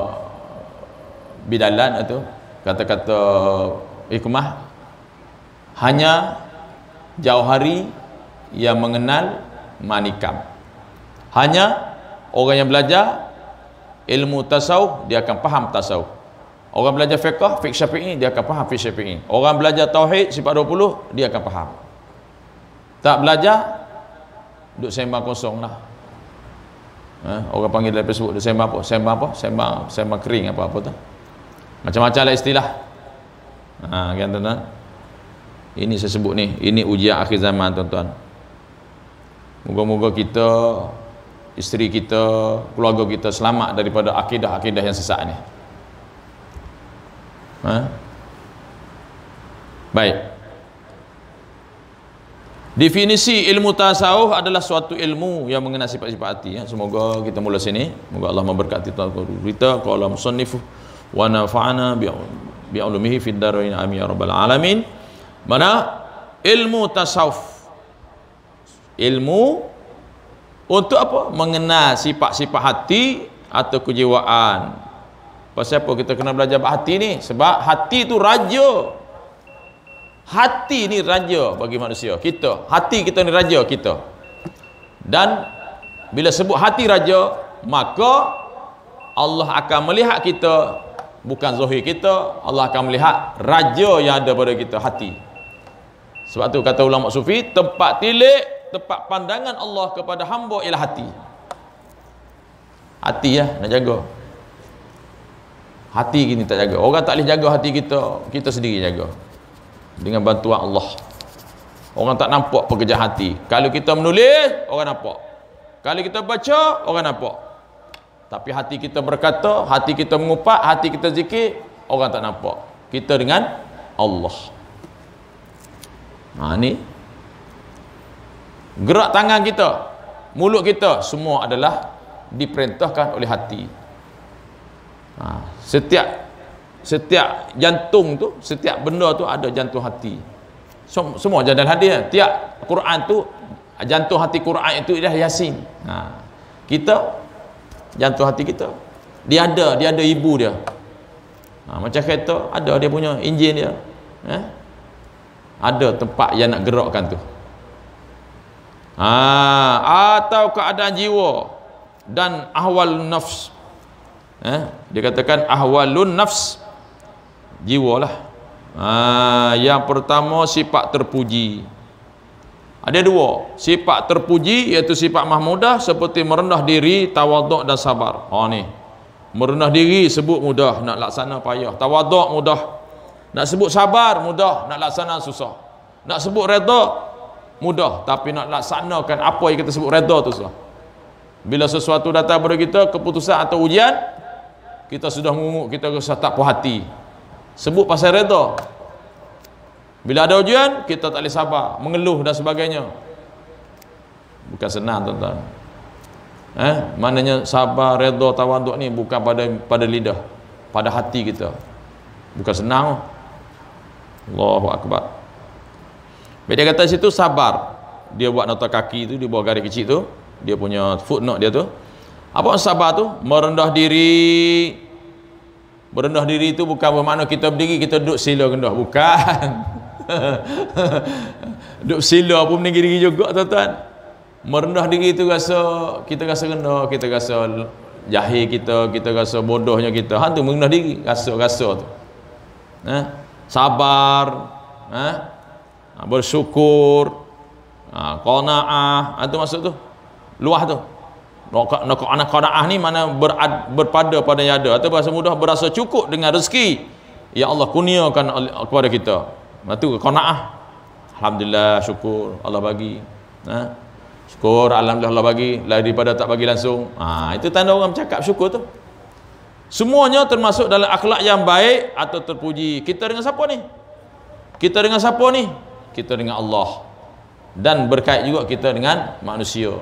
Speaker 1: bidalan itu kata-kata hikmah, hanya jauh hari yang mengenal manikam. Hanya orang yang belajar ilmu tasawuf dia akan faham tasawuf. Orang belajar fiqh, fiqh syafi'i dia akan faham fiqh syafi'i. Orang belajar tauhid sifat dua puluh dia akan faham. Tak belajar duduk sembang kosong lah. Ha, orang panggil dalam Facebook, duduk sembang apa? Sembang apa? Sembang, sembang kering apa-apa tu. Macam-macam lah istilah. Ha, kan tuan-tuan? Ini saya sebut ni, ini ujian akhir zaman tuan-tuan. Moga-moga kita, isteri kita, keluarga kita selamat daripada akidah-akidah yang sesat ni. Ha? Baik. Definisi ilmu tasawuf adalah suatu ilmu yang mengenai sifat-sifat hati. Ya. Semoga kita mula sini. Semoga Allah memberkati tuan-tuan kita. Qala musannif wa nafa'ana bi'ulumihi fid darain amin ya rabbal alamin. Mana ilmu tasawuf, ilmu untuk apa? Mengenal sifat-sifat hati atau kejiwaan. Pasal apa kita kena belajar hati ni? Sebab hati tu raja. Hati ni raja bagi manusia. Kita, hati kita ni raja kita. Dan bila sebut hati raja, maka Allah akan melihat kita, bukan zahir kita. Allah akan melihat raja yang ada pada kita, hati. Sebab tu kata ulama sufi, tempat tilik, tempat pandangan Allah kepada hamba ialah hati. Hati ya, nak jaga. Hati kita tak jaga. Orang tak boleh jaga hati kita, kita sendiri jaga. Dengan bantuan Allah. Orang tak nampak pekerjaan hati. Kalau kita menulis, orang nampak. Kalau kita baca, orang nampak. Tapi hati kita berkata, hati kita mengupat, hati kita zikir, orang tak nampak. Kita dengan Allah. Ha ni. Gerak tangan kita, mulut kita, semua adalah diperintahkan oleh hati. Ha, setiap setiap jantung tu, setiap benda tu ada jantung hati. Sem semua jadal hadir. Tiap Quran tu, jantung hati Quran itu ialah Yasin. Ha, kita jantung hati kita, dia ada, dia ada ibu dia. Ha, macam kereta ada dia punya enjin dia. Eh? Ada tempat yang nak gerakkan tu. Ha, atau keadaan jiwa dan ahwal nafs. Eh? Dia katakan ahwalun nafs, jiwa lah. Ha, yang pertama sifat terpuji. Ada dua, sifat terpuji iaitu sifat mahmudah seperti merendah diri, tawaduk dan sabar. Oh ni, merendah diri sebut mudah, nak laksana payah. Tawaduk mudah, nak sebut sabar mudah, nak laksana susah. Nak sebut redha mudah, tapi nak laksanakan apa yang kita sebut redha tu susah. Bila sesuatu datang pada kita, keputusan atau ujian, kita sudah mengumuk, kita rasa tak puas hati, sebut pasal redha. Bila ada ujian, kita tak boleh sabar, mengeluh dan sebagainya. Bukan senang tuan-tuan. Eh, maknanya sabar, redha, tawaduk ni bukan pada pada lidah, pada hati kita. Bukan senang. Allahu akbar. Bila dia kata situ sabar, dia buat nota kaki tu, dia buat garis kecil tu, dia punya footnote dia tu. Apa sabar tu? Merendah diri. Merendah diri itu bukan bermakna kita berdiri, kita duduk sila rendah, bukan. Duduk sila pun meninggi juga tuan-tuan. Merendah diri itu rasa, kita rasa rendah, kita rasa jahil kita, kita rasa bodohnya kita. Ha tu merendah diri, rasa-rasa tu. Eh? Sabar, eh? Bersyukur, ha, qanaah, itu maksud tu. Luah tu. Nak anak qanaah ni mana berad, berpada pada yang ada, atau bahasa mudah berasa cukup dengan rezeki yang Allah kurniakan kepada kita. Itu qanaah. Alhamdulillah, syukur Allah bagi. Ha? Syukur alhamdulillah Allah bagi, daripada tak bagi langsung. Ha, itu tanda orang bercakap syukur tu. Semuanya termasuk dalam akhlak yang baik atau terpuji. Kita dengan siapa ni? Kita dengan siapa ni? Kita dengan Allah. Dan berkait juga kita dengan manusia.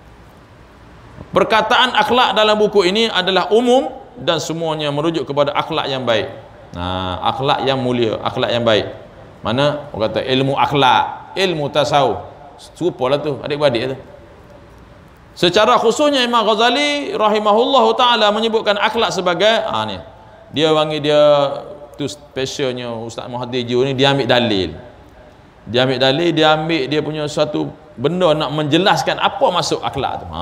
Speaker 1: Perkataan akhlak dalam buku ini adalah umum dan semuanya merujuk kepada akhlak yang baik. Nah, akhlak yang mulia, akhlak yang baik. Mana orang kata ilmu akhlak, ilmu tasawuf. Serupalah tu adik-beradik tu. Secara khususnya Imam Ghazali rahimahullahu taala menyebutkan akhlak sebagai ah ni. Dia wangi dia tu specialnya Ustaz Muhaddir Ju ni, dia ambil dalil. Dia ambil dalil, dia ambil dia punya satu benda nak menjelaskan apa masuk akhlak tu. Ha.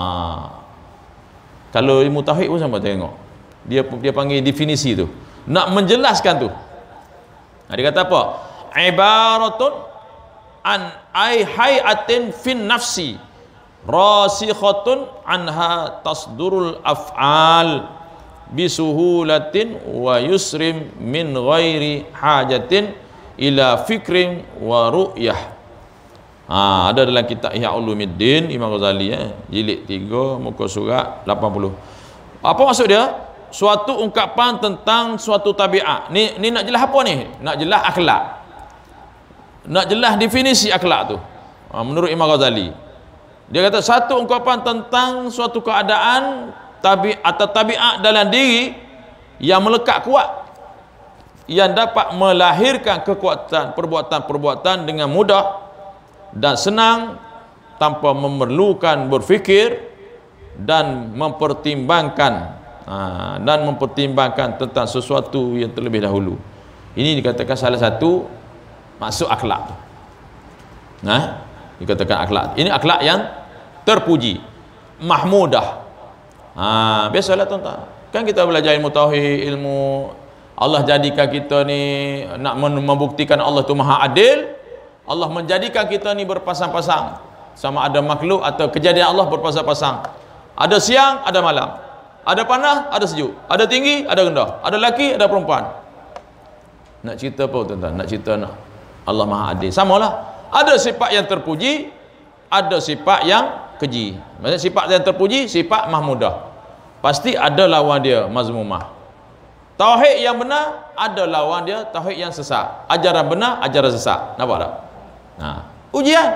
Speaker 1: Kalau ilmu tauhid pun sama tengok. Dia dia panggil definisi tu. Nak menjelaskan tu. Nah, dia kata apa? Ibaratun an ai hayatin fin nafsi rasikhatun anha tasdurul af'al bisuhulatin wa yusrim min ghairi hajatin ila fikrin wa ru'yah. Ha, ada dalam kitab Ihya Ulumuddin Imam Ghazali, eh, jilid tiga muka surat lapan puluh. Apa maksud dia? Suatu ungkapan tentang suatu tabiat. Ni ni nak jelas apa ni? Nak jelas akhlak. Nak jelas definisi akhlak tu. Ha, menurut Imam Ghazali. Dia kata satu ungkapan tentang suatu keadaan tabi atau tabiat dalam diri yang melekat kuat, yang dapat melahirkan kekuatan perbuatan-perbuatan dengan mudah dan senang tanpa memerlukan berfikir dan mempertimbangkan ha, dan mempertimbangkan tentang sesuatu yang terlebih dahulu. Ini dikatakan salah satu masuk akhlak tu. Nah, dikatakan akhlak. Ini akhlak yang terpuji, mahmudah. Ha, biasalah tuan-tuan. Kan kita belajar ilmu tauhid, ilmu Allah jadikan kita ni nak membuktikan Allah tu Maha Adil. Allah menjadikan kita ni berpasang-pasang, sama ada makhluk atau kejadian Allah berpasang-pasang. Ada siang, ada malam. Ada panas, ada sejuk. Ada tinggi, ada rendah. Ada lelaki, ada perempuan. Nak cerita apa tuan-tuan? Nak cerita nak Allah Maha Adil. Samalah. Ada sifat yang terpuji, ada sifat yang keji. Maksudnya sifat yang terpuji, sifat mahmudah. Pasti ada lawan dia, mazmumah. Tauhid yang benar ada lawan dia, tauhid yang sesat. Ajaran benar, ajaran sesat. Nampak tak? Nah, ujian.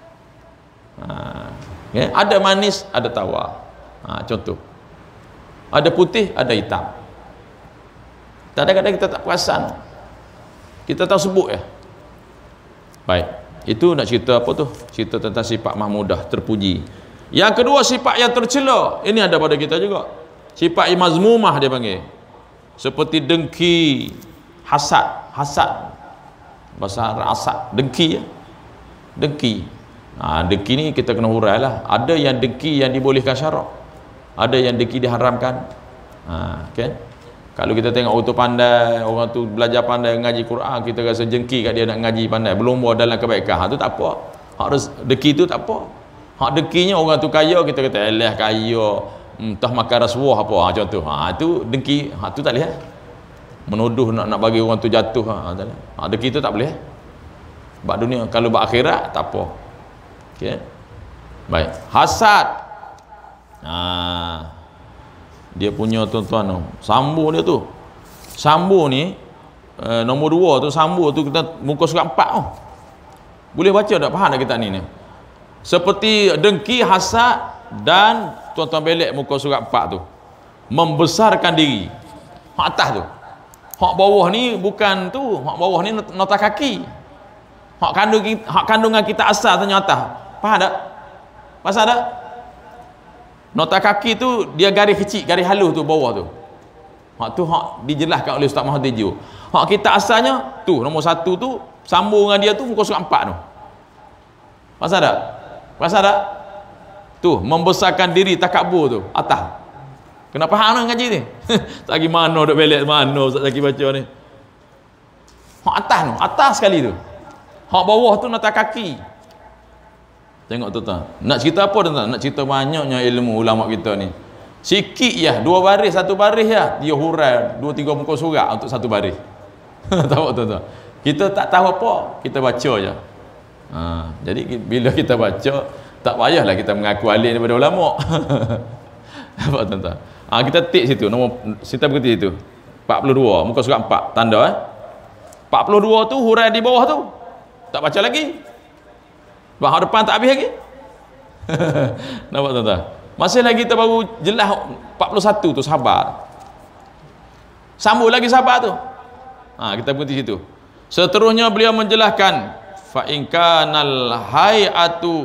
Speaker 1: Nah, ya, ada manis, ada tawar. Nah, contoh. Ada putih, ada hitam. Kadang-kadang kita tak perasan, kita tahu sebut ya. Baik, itu nak cerita apa tu? Cerita tentang sifat mahmudah, terpuji. Yang kedua, sifat yang tercela, ini ada pada kita juga. Sifat yang mazmumah dia panggil, seperti dengki, hasad. Hasad bahasa Arab, hasad, dengki ya. Dengki. Ha, dengki ni kita kena hurailah. Ada yang dengki yang dibolehkan syarak, ada yang dengki diharamkan. Ha, kan? Kalau kita tengok orang tu pandai, orang tu belajar pandai ngaji Quran, kita rasa jengki kat dia nak ngaji pandai, belum buat dalam kebaikan. Ha tu tak apa. Hak dengki tu tak apa. Hak dengkinya orang tu kaya, kita kata elah kaya, entah makan rasuah apa, ha contoh. Ha tu dengki, ha tu tak boleh. Menuduh nak nak bagi orang tu jatuh, ha tak boleh. Ha dengki tu tak boleh. Bab dunia, kalau bab akhirat tak apa. Okey. Baik, hasad. Ha dia punya tuan-tuan tu, Sambo dia tu, Sambo ni eh, nombor dua tu, Sambo tu kita muka surat empat tu, boleh baca tak? Faham tak kita ni ni? Seperti dengki, hasad dan tuan-tuan belek muka surat empat tu, membesarkan diri. Hak atas tu, hak bawah ni bukan tu, hak bawah ni nota kaki. Hak kandung, hak kandungan kita asal ternyata. Faham tak? Pasal tak? Nota kaki tu dia garis kecil, garis halus tu bawah tu. Hak tu hak dijelaskan oleh Ustaz Mahathir Ju. Hak kita asalnya tu nombor satu tu, sambung dengan dia tu muka surat empat tu. Pasal tak? Pasal tak? Tu membesarkan diri, takabur tu atas. Kenapa hang nak ngaji ni? Tak lagi mana duk belek mana Ustaz Zaki baca ni. Hak atas tu, atas sekali tu. Hak bawah tu nota kaki. Tengok tuan-tuan, nak cerita apa tuan-tuan? Nak cerita banyaknya ilmu ulama kita ni. Sikit ya, dua baris, satu baris ya, dia hurai dua tiga muka surat untuk satu baris. Tahu tuan-tuan? Kita tak tahu apa, kita baca je. Ha, jadi bila kita baca, tak payahlah kita mengaku alim daripada ulama. Apa tuan-tuan? Ha, kita tik situ, nombor kita berhenti situ. empat puluh dua, muka surat empat, tanda eh. empat puluh dua tu hurai di bawah tu. Tak baca lagi. Bahawa depan tak habis lagi. Nampak tuan-tuan? Masih lagi kita baru jelas empat puluh satu tu, sabar. Sambung lagi sabar tu. Ha, kita berhenti situ. Seterusnya beliau menjelaskan, fa in kanal hayatu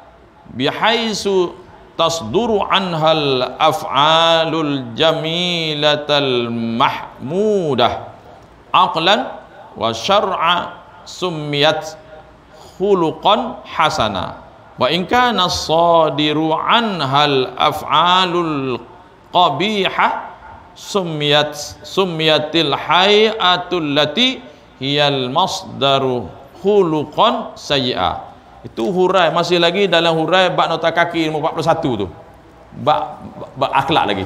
Speaker 1: bihaisu tasduru anhal af'alul jamilatal mahmudah aqlan wa syar'a summiyat khuluqan hasana wa in kana sadiru anhal af'alul qabihah summiyat summiyatil hayatul lati hiyal masdaru khuluqan sayyi'ah. Itu hurai, masih lagi dalam hurai bab nota kaki nombor empat puluh satu tu, bab, bab akhlak lagi.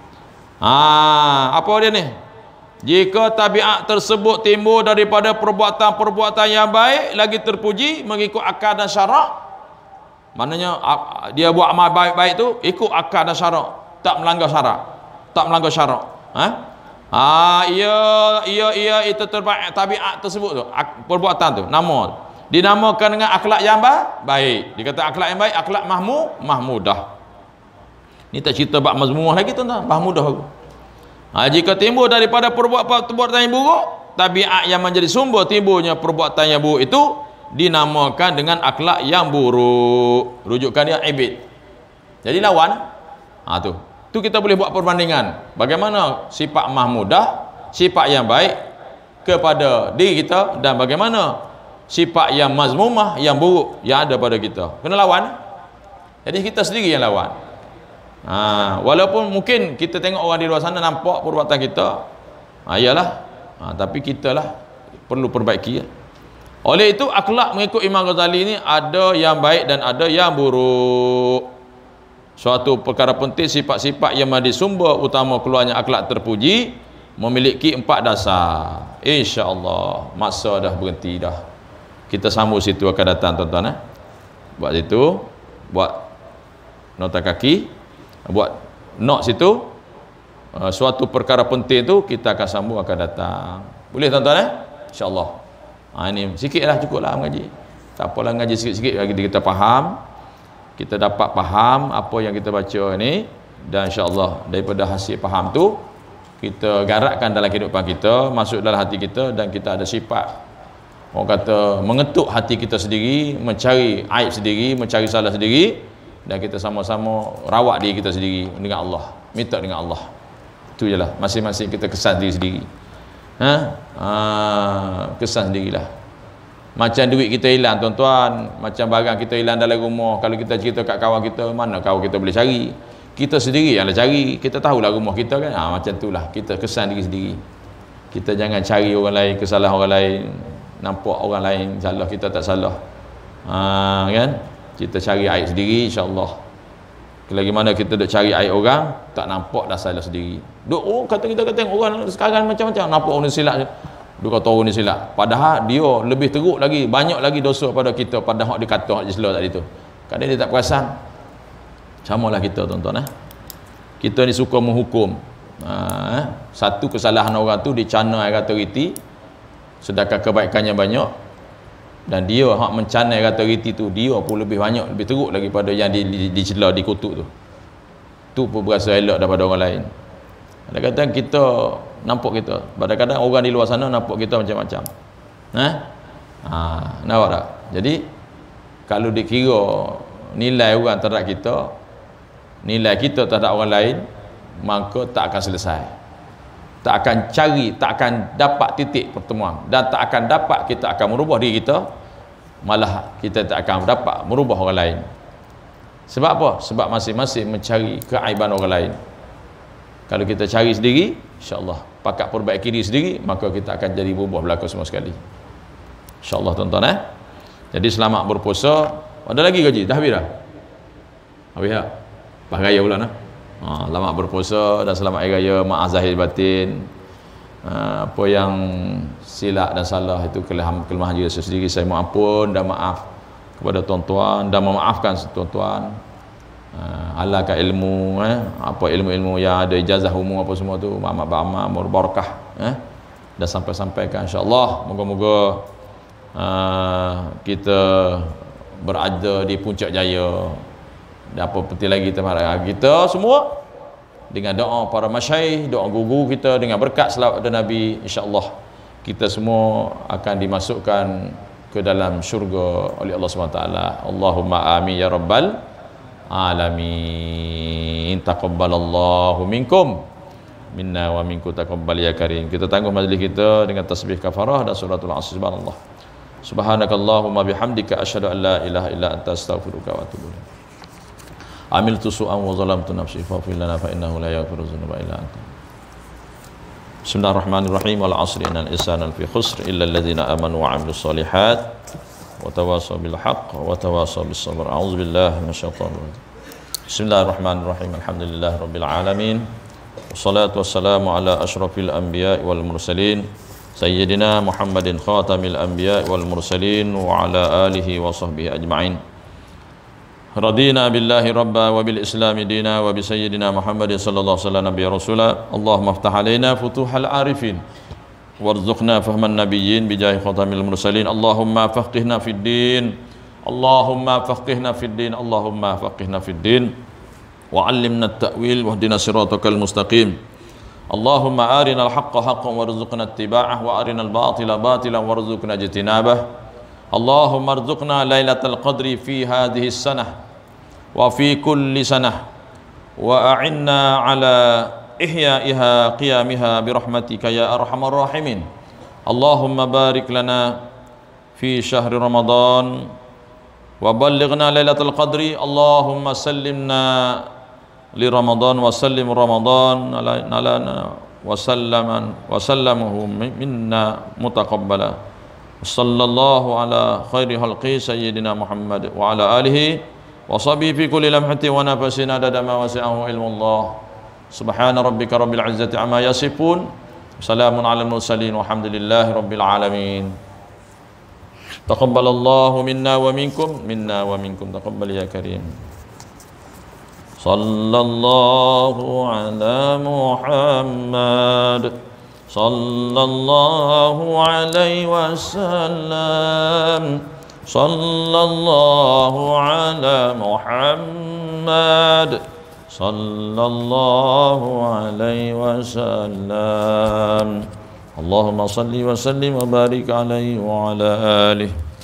Speaker 1: Ha, apa dia ni? Jika tabiat tersebut timbul daripada perbuatan-perbuatan yang baik lagi terpuji mengikut akal dan syarak, maknanya dia buat amal baik-baik tu ikut akal dan syarak, tak melanggar syarak, tak melanggar syarak. Ha? Ah, ia ia ia itu terbaik tabiat tersebut tu, perbuatan tu, nama dinamakan dengan akhlak yang baik. Dikata akhlak yang baik, akhlak mahmud, mahmudah. Ni tak cerita bab mazmumah lagi tuan-tuan, mahmudah. Ha, jika timbul daripada perbuatan yang buruk, tabiat yang menjadi sumber timbulnya perbuatan yang buruk itu dinamakan dengan akhlak yang buruk. Rujukan dia ibid. Jadi lawan. Ha tu. Tu kita boleh buat perbandingan. Bagaimana sifat mahmudah, sifat yang baik kepada diri kita, dan bagaimana sifat yang mazmumah, yang buruk yang ada pada kita. Kena lawan. Jadi kita sendiri yang lawan. Ha, walaupun mungkin kita tengok orang di luar sana nampak perbuatan kita, ha, iyalah, ha, tapi kita lah perlu perbaiki ya. Oleh itu akhlak mengikut Imam Ghazali ini ada yang baik dan ada yang buruk. Suatu perkara penting, sifat-sifat yang menjadi sumber utama keluarnya akhlak terpuji memiliki empat dasar. InsyaAllah masa dah berhenti dah. Kita sambung situ akan datang tuan-tuan eh. Buat situ, buat nota kaki, buat note situ, uh, suatu perkara penting tu kita akan sambung akan datang. Boleh tuan-tuan eh? InsyaAllah. Ha, ini sikit lah, cukup lah mengaji. Tak apalah ngaji sikit-sikit lagi kita faham, kita dapat faham apa yang kita baca ni. Dan insya-Allah daripada hasil faham tu kita garakkan dalam kehidupan kita, masuk dalam hati kita, dan kita ada sifat orang kata mengetuk hati kita sendiri, mencari aib sendiri, mencari salah sendiri, dan kita sama-sama rawat diri kita sendiri dengan Allah, minta dengan Allah. Itu jelah, masing-masing kita kesan diri sendiri. Ha? Ha, kesan sendirilah. Macam duit kita hilang tuan-tuan, macam barang kita hilang dalam rumah, kalau kita cerita kat kawan kita, mana kawan kita boleh cari? Kita sendiri yang nak cari, kita tahulah rumah kita kan. Ha, macam itulah, kita kesan diri sendiri. Kita jangan cari orang lain, kesalahan orang lain, nampak orang lain salah, kita tak salah. Ha, kan? Kita cari aib sendiri, insya-Allah. Lagi mana kita duk cari aib orang, tak nampak dah salah sendiri. Duk oh kata kita kata orang sekarang macam-macam, nampak orang ni silap. Duk kata orang ni silap. Padahal dia lebih teruk lagi, banyak lagi dosa pada kita, pada hak dia kata hak Islam tadi tu. Kadang dia tak perasan. Samalah kita tuan-tuan eh. Kita ni suka menghukum. Ha, eh? Satu kesalahan orang tu dicana kata riti, sedangkan kebaikannya banyak, dan dia hak mencanai kata riti tu dia pun lebih banyak, lebih teruk lagi pada yang dicela, di, di dikutuk tu. Tu pun berasa elok daripada orang lain. Kadang-kadang kita nampak kita, kadang-kadang orang di luar sana nampak kita macam-macam. Ha? Ha, nampak tak? Jadi kalau dikira nilai orang terhadap kita, nilai kita terhadap orang lain, maka tak akan selesai, tak akan cari, tak akan dapat titik pertemuan, dan tak akan dapat kita akan merubah diri kita, malah kita tak akan dapat merubah orang lain. Sebab apa? Sebab masing-masing mencari keaiban orang lain. Kalau kita cari sendiri, insya-Allah pakat perbaiki diri sendiri, maka kita akan jadi berubah berlaku semua sekali, insya-Allah tuan-tuan eh. Jadi selamat berpuasa. Ada lagi gaji? Dah habis dah? Habis dah? Lepas raya pula nah. Ha, selamat berpuasa dan selamat hari raya, maaf zahir batin. Ha, apa yang silap dan salah itu kelemahan, kelemahan diri saya sendiri, saya mohon ampun dan maaf kepada tuan-tuan, dan memaafkan tuan-tuan. Ha, alahkan ilmu eh, apa ilmu-ilmu yang ada ijazah umum apa semua tu, maaf beramal berbarakah eh, dan sampai-sampaikan insya-Allah. Moga-moga uh, kita berada di puncak jaya, dan apa penting lagi kita harap kita semua dengan doa para masyayikh, doa guru kita, dengan berkat selawat dan Nabi, insya-Allah kita semua akan dimasukkan ke dalam syurga oleh Allah Subhanahu Wa Taala. Allahumma amin ya rabbal alamin. Taqabbalallahu minkum minna wa minkum taqabbal ya karim. Kita tangguh majlis kita dengan tasbih kafarah dan suratul asr. Subhanallah. Subhanakallahumma bihamdika asyhadu an la ilaha illa anta astaghfiruka wa atubu ilaik. Amiltu su'an wa zalamtu nafsi faghfir lana fa innahu la yaghfiru dzunuba illa anta. Bismillahirrahmanirrahim. Wal 'asri innal insana lafi khusr illa alladhina amanu wa 'amilus solihat wa tawasaw bil haqq wa tawasaw bis sabr. A'udzu billahi minasyaitonir rajim. Bismillahirrahmanirrahim. Alhamdulillahirabbil alamin. Wassalatu wassalamu ala asyrafil anbiya'i wal mursalin sayyidina Muhammadin khatamil anbiya'i wal mursalin wa ala alihi wa sahbihi ajma'in. Radina billahi rabba wa bil islami dina wa bi sayyidina Muhammadin sallallahu alaihi wasallam nabiyya rasula. Allahumma iftah alaina futuhal arifin warzuqna fahman nabiyyin bi jahi khatamil mursalin. Allahumma faqihna fid din, Allahumma faqihna fid din, Allahumma faqihna fid din wa 'allimna at-ta'wil wahdina siratal mustaqim. Allahumma arina al-haqqa haqqan warzuqna ittiba'ah wa arina al-batila batilan warzuqna ijtinabah. Allahumma arzuqna lailatal qadri fi hadhihi as-sanah wa fi kulli sanah wa a'inna ala ihya'iha qiyamiha birahmatika ya arhamar rahimin. Allahumma barik lana fi syahri Ramadan wa ballighna lailatul qadri. Allahumma sallimna li Ramadan wa sallim Ramadan lana wa sallaman wa sallamuhu minna mutaqabbala. Sallallahu ala khairi halqi sayyidina Muhammad wa ala alihi wa sahbihi fi kulli lamhatin wa nafasin adada ma wasi'ahu ilmullah. Subhana rabbika rabbil izzati amma yasifun, salamun alal mursalin walhamdulillahi rabbil alamin. Taqabbalallahu minna wa minkum minna wa minkum taqabbal ya karim. Sallallahu ala Muhammad sallallahu alaihi wasallam. Sallallahu ala Muhammad sallallahu alaihi wasallam. Allahumma salli wa sallim wa barik alaihi wa ala alihi